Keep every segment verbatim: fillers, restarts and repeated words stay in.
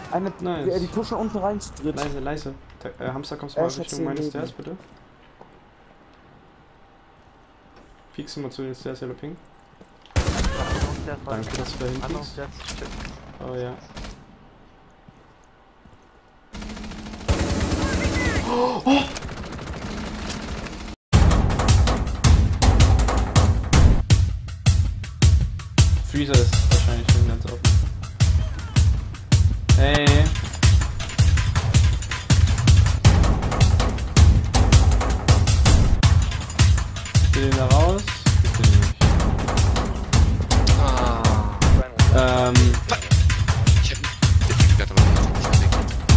Eine, nice. Die pushen unten rein zu dritt. Leise, leise. Äh, Hamster, kommst du mal Richtung meine Stairs, bitte? Piekst du mal zu den Stairs, Yellow Pink? Danke, dass du da hinpiekst. Oh ja. Oh! Oh! Freezer ist wahrscheinlich schon ganz offen. Hey! Bitte den da raus? Bitte nicht. Ah. Ähm. Ich hab den Wert aber nicht gekriegt.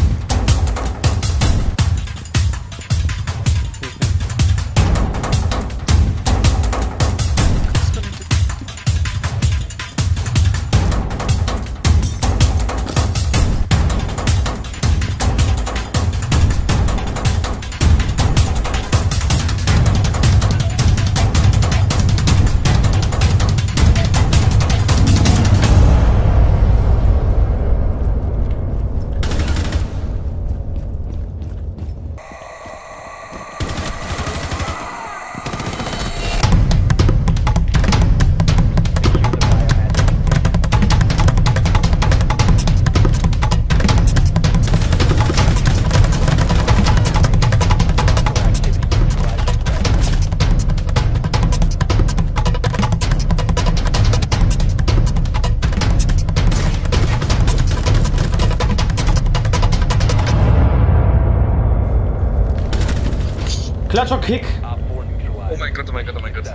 Klatscher Kick! Oh mein Gott, oh mein Gott, oh mein Gott.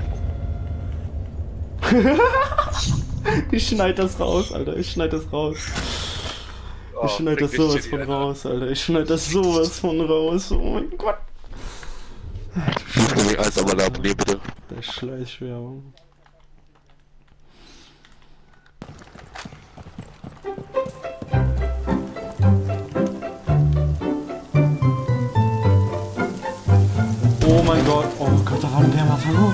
Ich schneid das raus, Alter. Ich schneid das raus. Ich schneid das sowas von raus, Alter. Ich schneid das sowas von raus. Oh mein Gott. Ich weiß aber da abonnieren, bitte. Der Schleichwerbung. Oh mein Gott, oh Gott, da war ein Wärmer.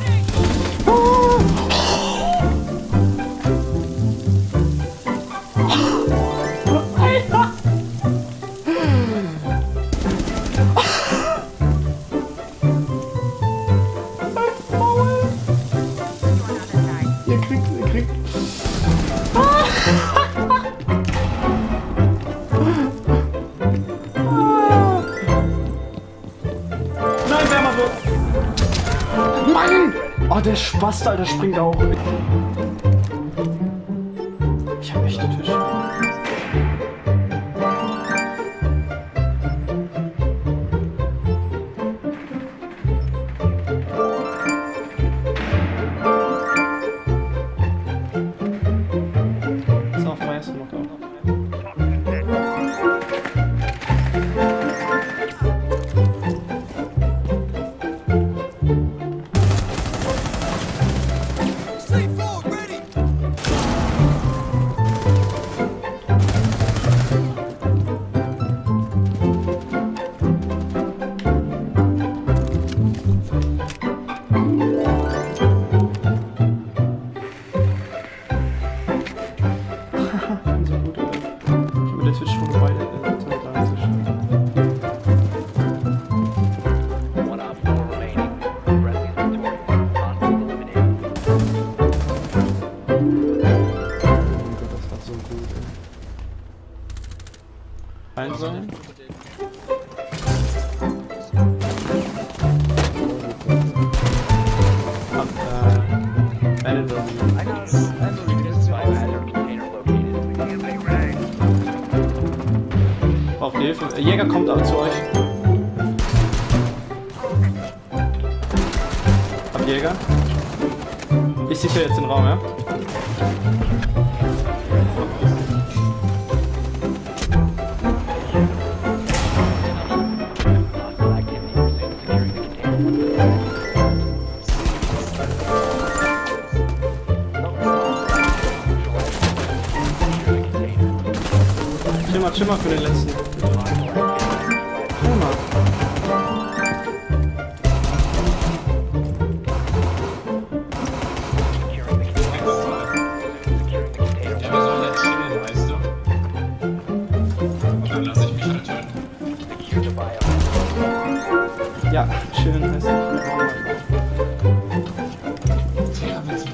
Alter! Ihr kriegt, ihr kriegt. Nein, wärmer wird. Mann! Oh, der Spast, Alter, springt auch. Ich hab echte Tische. Ist auf weiß noch da. Ein sein. Ab, äh, eine Lobby. Auf die Hilfe. Jäger kommt auch zu euch. Hab Jäger. Ich sichere jetzt den Raum, ja? Schimmer, Schimmer für den letzten. Schimmer.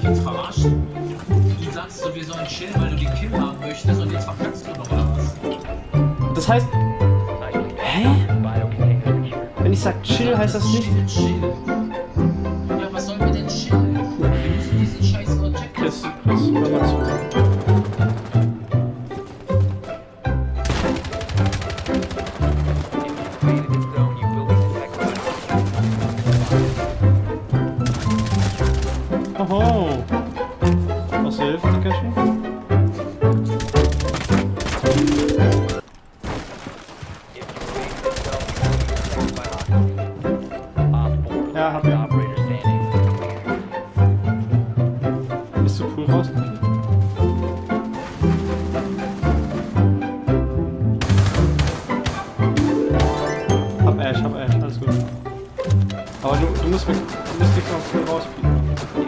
jetzt verarschen? Du sagst so, wir sollen chillen, weil du den Kill haben möchtest und jetzt verkackst du noch, oder was? Das heißt... Hä? Wenn ich sag chill, heißt das nicht... Chill. Ja, was sollen wir denn chillen? Wir müssen diesen scheiß Object... Chris, Chris, hör mal zu. Oho! Brauchst du Hilfe, Takashi? Ja, hab ja. Bist du cool rausgekommen? Hab Ash, hab Ash, alles gut. Aber du, du musst mich, du musst dich noch cool rausbiegen.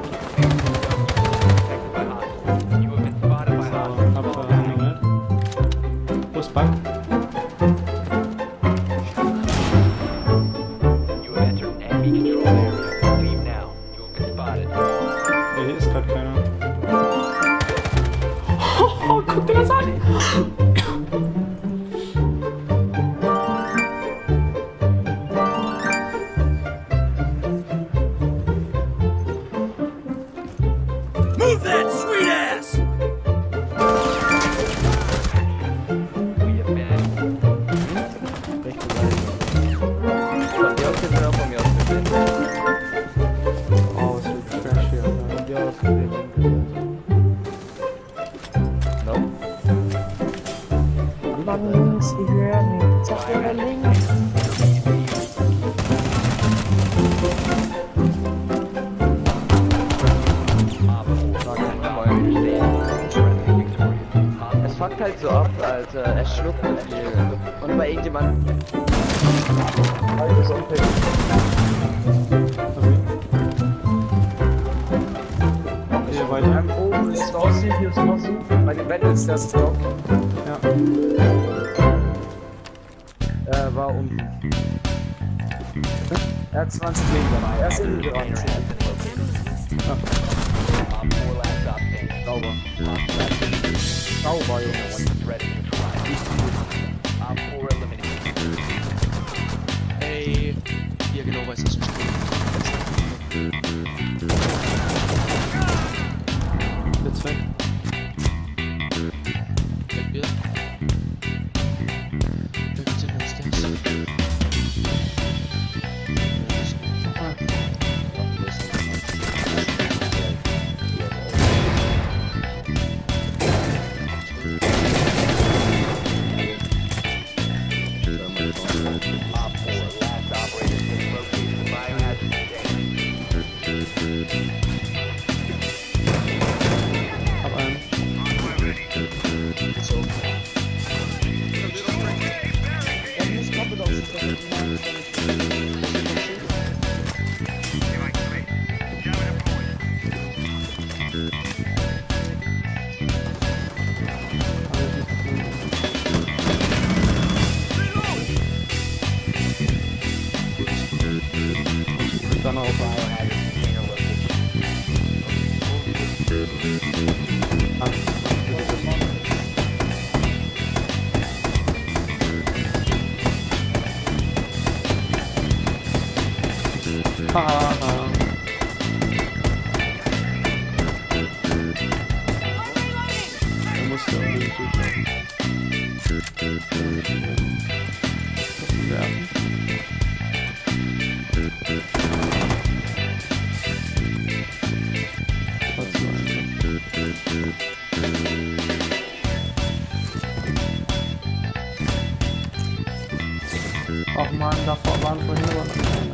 Wo ist Bug? Ja, hier ist gerade keiner. Oh, guck dir das an! Move that sweet ass! Oh, es wird fresh hier. Mann, links, ich höre nicht. Sag mir links. Es fuckt halt so ab, Alter. Er schluckt so viel. Und bei irgendjemandem. Hier weiter. Oben ist aussieht, hier ist noch so. Bei den Bandits, das ist doch. Ja. Äh, war unten. Er hat zwanzig Meter. Er ist innen dran. Sauber. Sauber, Jungs. Ey, ja genau, weiß das nicht. Jetzt weg. Weg wird. Wer wird denn jetzt das? Hab einen. Dann auf. Haha. Da musst du unbedingt durchschauen. Werfen. Dazu einfach. Ach man, davor waren vorhin aber noch keine.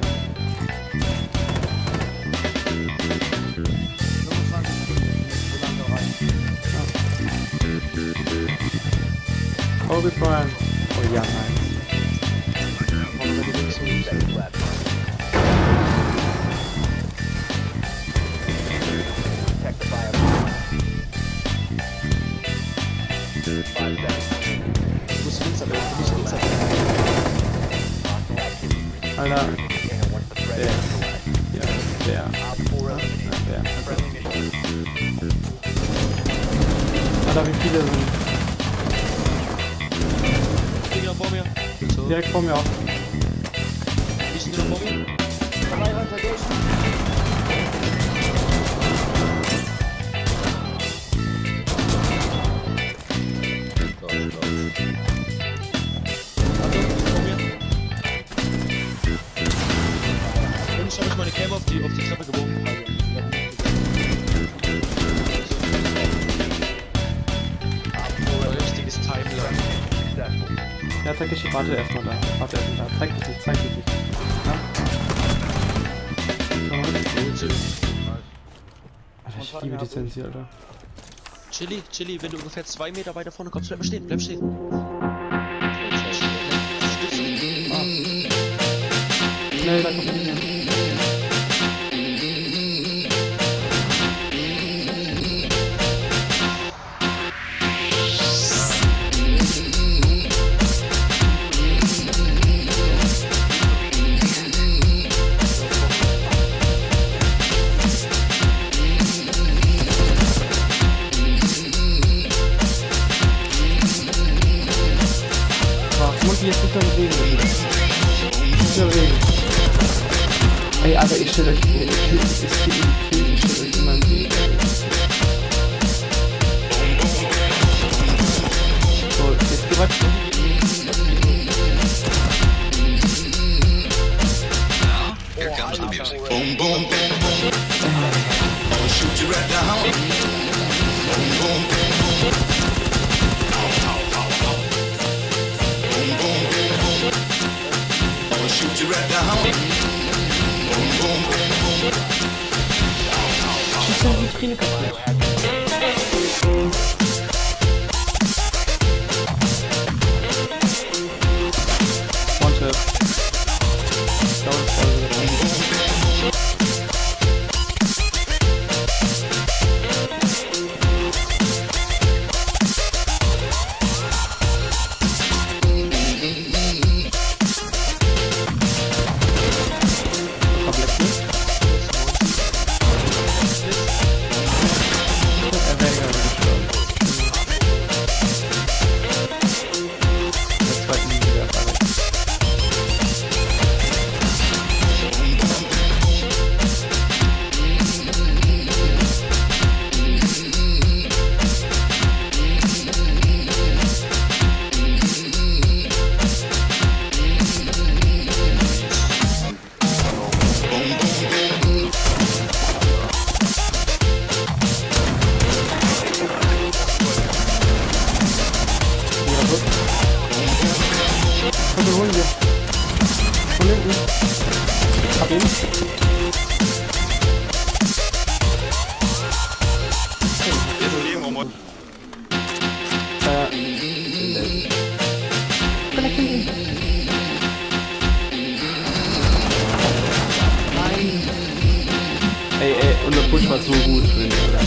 Kobe Bryant. Oh ja, nice. Alter. Der. Ja, der. Ja, der. Alter, wie viele sind? Digga, vor mir. So. Direkt vor mir auch. Die sind wieder vor mir. Drei Häuser durch. Achtung, die sind vor mir. Und ich habe ich meine Cam auf die, auf die Treppe geworfen. Richtiges Timeline. Ja, Takeshi, warte erstmal da. Warte erstmal da. Zeig dich nicht, zeig dich nicht. Ja? Komm mal. Alter, ich liebe die Sensi, Alter. Chili, Chili, wenn du ungefähr zwei Meter weiter vorne kommst, bleib stehen, bleib stehen. Ah. Schnell, da kommt nicht mehr. Jetzt nicht mehr bewegen. Nicht mehr bewegen. Ey, Alter, ich stell euch. Ich stell ich stell euch in meinem Weg. So, jetzt geh weiter. Here comes the music. Boom, boom, boom, boom. I'll shoot you right down. Boom, boom, boom, boom. Shoot you right down. Boom, boom, boom, boom. Schieß deine Vitrine kaputt. One-Tap. Komm, wir holen wir. Von hinten. Hab ihn. Äh. Connect ihn. Nein. Ey, ey, und der Push war so gut für den, oder?